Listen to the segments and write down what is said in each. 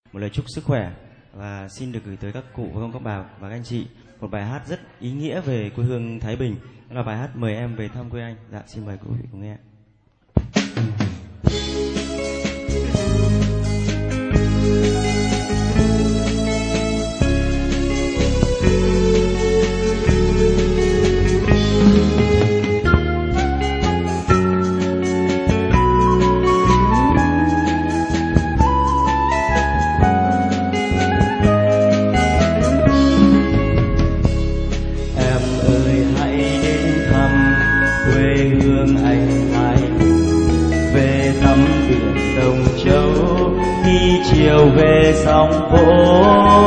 một lời chúc sức khỏe và xin được gửi tới các cụ và các bà và các anh chị một bài hát rất ý nghĩa về quê hương Thái Bình. Đó là bài hát Mời Em Về Thăm Quê Anh. Dạ, xin mời quý vị cùng nghe. Chiều về sóng vỗ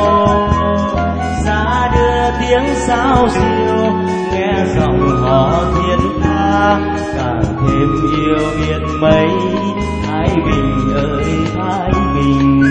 xa đưa tiếng sáo diêu, nghe giọng hò thiên tha càng thêm yêu biết mấy. Thái Bình ơi Thái Bình,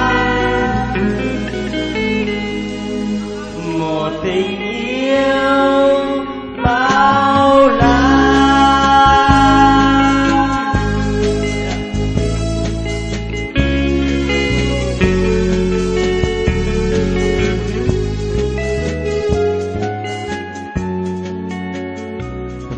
tình yêu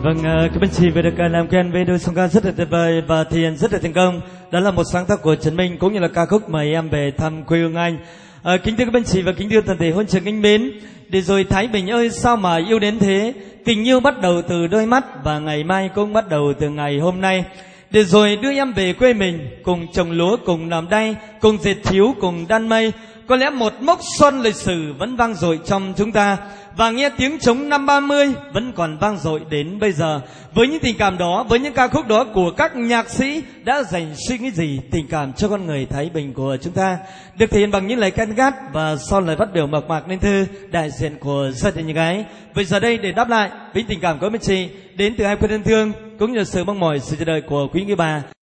Vâng, các bạn chị vừa được làm quen với đôi song ca rất là tuyệt vời và thể hiện rất là thành công. Đó là một sáng tác của Trần Minh cũng như là ca khúc Mời Em Về Thăm Quê Hương Anh. Kính thưa các bạn chị và kính thưa toàn thể hôn trường kính mến, để rồi Thái Bình ơi sao mà yêu đến thế, tình yêu bắt đầu từ đôi mắt và ngày mai cũng bắt đầu từ ngày hôm nay. Để rồi đưa em về quê mình, cùng trồng lúa, cùng làm đay, cùng dệt thíu, cùng đan mây. Có lẽ một mốc son lịch sử vẫn vang dội trong chúng ta, và nghe tiếng trống năm 30 vẫn còn vang dội đến bây giờ. Với những tình cảm đó, với những ca khúc đó của các nhạc sĩ đã dành suy nghĩ gì tình cảm cho con người Thái Bình của chúng ta, được thể hiện bằng những lời can gát và sau lời phát biểu mộc mạc nên thư đại diện của gia đình nhà gái. Bây giờ đây để đáp lại với tình cảm của mấy chị đến từ hai quê thân thương cũng như sự mong mỏi sự chờ đợi của quý người bà.